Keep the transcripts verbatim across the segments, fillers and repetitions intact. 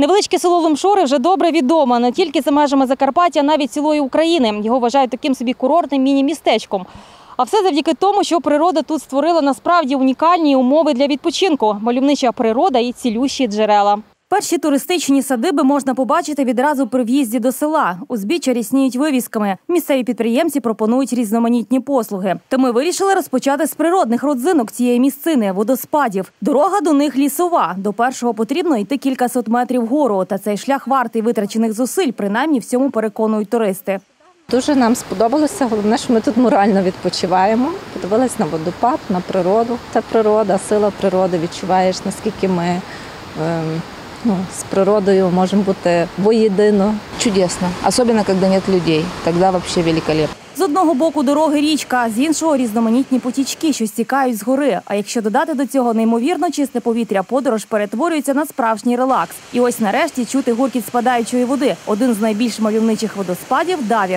Невеличке село Лумшори вже добре відомо не тільки за межами Закарпаття, а навіть цілої України. Його вважають таким собі курортним міні-містечком. А все завдяки тому, що природа тут створила насправді унікальні умови для відпочинку – мальовнича природа і цілющі джерела. Перші туристичні садиби можна побачити відразу при в'їзді до села. Узбіччя рясніють вивісками. Місцеві підприємці пропонують різноманітні послуги. То ми вирішили розпочати з природних родзинок цієї місцини – водоспадів. Дорога до них лісова. До першого потрібно йти кількасот метрів вгору. Та цей шлях вартий витрачених зусиль, принаймні в цьому переконують туристи. Дуже нам сподобалося, головне, що ми тут морально відпочиваємо. Подивилися на водопад, на природу. Це природа, сила природи, відчуваєш, наскільки ми е, ну, з природою можемо бути воєдино. Чудесно, особенно когда нет людей, тогда вообще великолепно. З одного боку дороги річка, з іншого різноманітні потічки, що стікають з гори. А якщо додати до цього неймовірно чисте повітря, подорож перетворюється на справжній релакс. І ось нарешті чути гуркіт спадаючої води. Один з найбільш мальовничих водоспадів – Давір.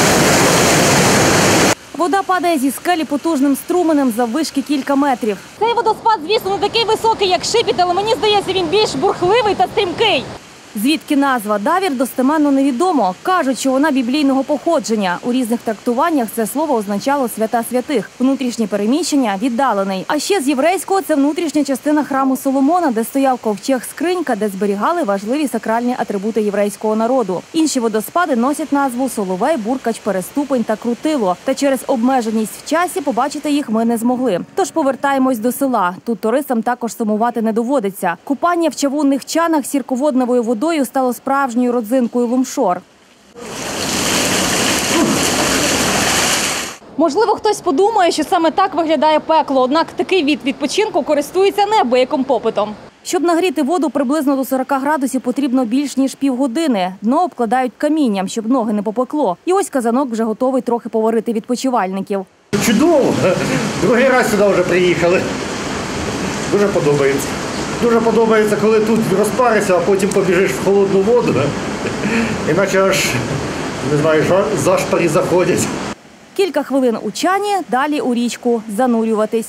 Вода падає зі скелі потужним струменем заввишки кілька метрів. Цей водоспад, звісно, не такий високий, як Шипіт, але мені здається, він більш бурхливий та стрімкий. Звідки назва Давір, достеменно невідомо. Кажуть, що вона біблійного походження. У різних трактуваннях це слово означало «свята святих», внутрішнє переміщення – «віддалений». А ще з єврейського – це внутрішня частина храму Соломона, де стояв ковчег-скринька, де зберігали важливі сакральні атрибути єврейського народу. Інші водоспади носять назву Соловей, Буркач, Переступень та Крутило. Та через обмеженість в часі побачити їх ми не змогли. Тож повертаємось до села. Тут туристам також сумувати не доводиться. Купання в чавунних чанах сірководневою водою стало справжньою родзинкою Лумшор. Можливо, хтось подумає, що саме так виглядає пекло, однак такий від відпочинку користується неабияким попитом. Щоб нагріти воду приблизно до сорока градусів потрібно більш ніж півгодини. Дно обкладають камінням, щоб ноги не попекло. І ось казанок вже готовий трохи поварити відпочивальників. Чудово! Другий раз сюди вже приїхали. Дуже подобається. Дуже подобається, коли тут розпаришся, а потім побіжиш в холодну воду, іначе аж, не знаю, зашпарі заходять. Кілька хвилин у чані, далі у річку занурюватись.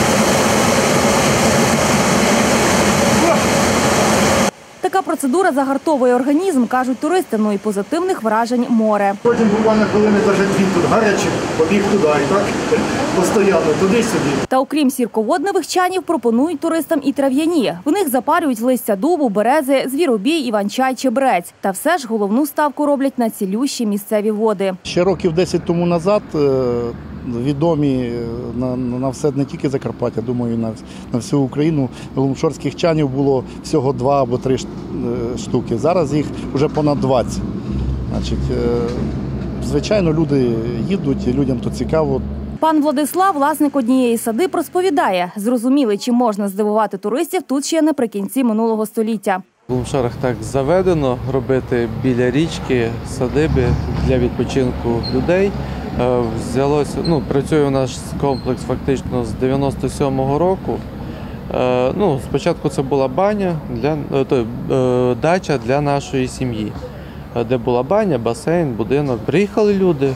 Така процедура загартовує організм, кажуть туристи, ну і позитивних вражень море. Потім буквально хвилини даже дві тут гарячі, побіг туди і так постійно, туди-сюди. Та окрім сірководневих чанів, пропонують туристам і трав'яні. В них запарюють листя дубу, берези, звіробій, іван-чай, чебрець. Та все ж головну ставку роблять на цілющі місцеві води. Ще років десять тому назад відомі на, на все, не тільки Закарпаття, думаю, на, на всю Україну, лумшорських чанів було всього два або три штуки. Зараз їх вже понад двадцять. Значить, звичайно, люди їдуть, людям то цікаво. Пан Владислав, власник однієї садиб, розповідає, зрозуміли, чим можна здивувати туристів тут ще наприкінці минулого століття. В Лумшорах так заведено робити біля річки садиби для відпочинку людей. Взялося, ну, працює у нас комплекс фактично з дев'яносто сьомого року. Ну, спочатку це була баня, для, то, дача для нашої сім'ї, де була баня, басейн, будинок. Приїхали люди,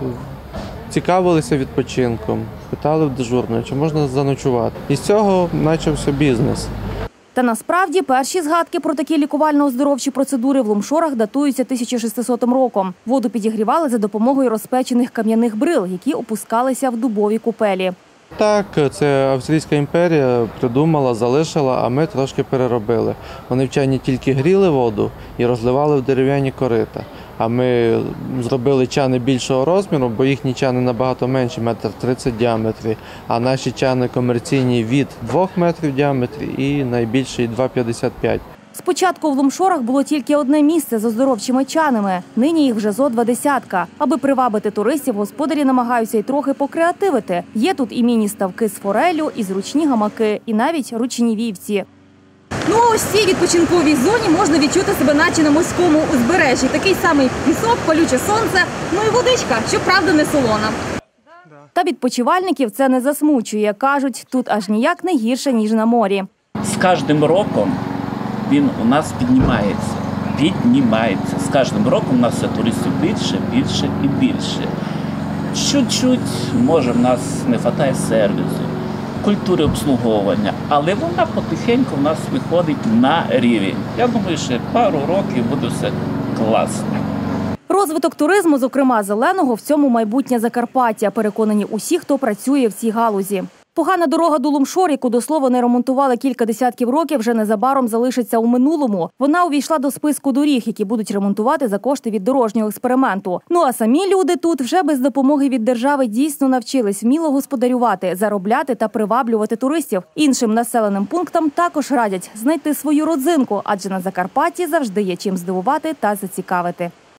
цікавилися відпочинком, питали в дежурної, чи можна заночувати. І з цього почався бізнес. Та насправді перші згадки про такі лікувально-оздоровчі процедури в Лумшорах датуються тисяча шестисотим роком. Воду підігрівали за допомогою розпечених кам'яних брил, які опускалися в дубові купелі. Так, це Австрійська імперія придумала, залишила, а ми трошки переробили. Вони в чані тільки гріли воду і розливали в дерев'яні корита. А ми зробили чани більшого розміру, бо їхні чани набагато менші, метр тридцять в діаметрі, а наші чани комерційні від двох метрів в діаметрі і найбільший два п'ятдесят п'ять. Спочатку в Лумшорах було тільки одне місце з оздоровчими чанами. Нині їх вже зо два десятка. Аби привабити туристів, господарі намагаються й трохи покреативити. Є тут і міні-ставки з форелю, і зручні гамаки, і навіть ручні вівці. Ну, ось в цій відпочинковій зоні можна відчути себе наче на морському узбережжі. Такий самий пісок, палюче сонце, ну і водичка, щоправда, не солона. Та відпочивальників це не засмучує. Кажуть, тут аж ніяк не гірше, ніж на морі. З кожним роком він у нас піднімається, піднімається. З кожним роком у нас все туристів більше, більше і більше. Чуть-чуть, може, в нас не вистачає сервісу. культури обслуговування, але вона потихеньку в нас виходить на рівень. Я думаю, що пару років буде все класно. Розвиток туризму, зокрема зеленого, в цьому майбутнє Закарпаття, переконані усі, хто працює в цій галузі. Погана дорога Дулум-Шор, яку, до слова, не ремонтували кілька десятків років, вже незабаром залишиться у минулому. Вона увійшла до списку доріг, які будуть ремонтувати за кошти від дорожнього експерименту. Ну а самі люди тут вже без допомоги від держави дійсно навчились вміло господарювати, заробляти та приваблювати туристів. Іншим населеним пунктам також радять знайти свою родзинку, адже на Закарпатті завжди є чим здивувати та зацікавити.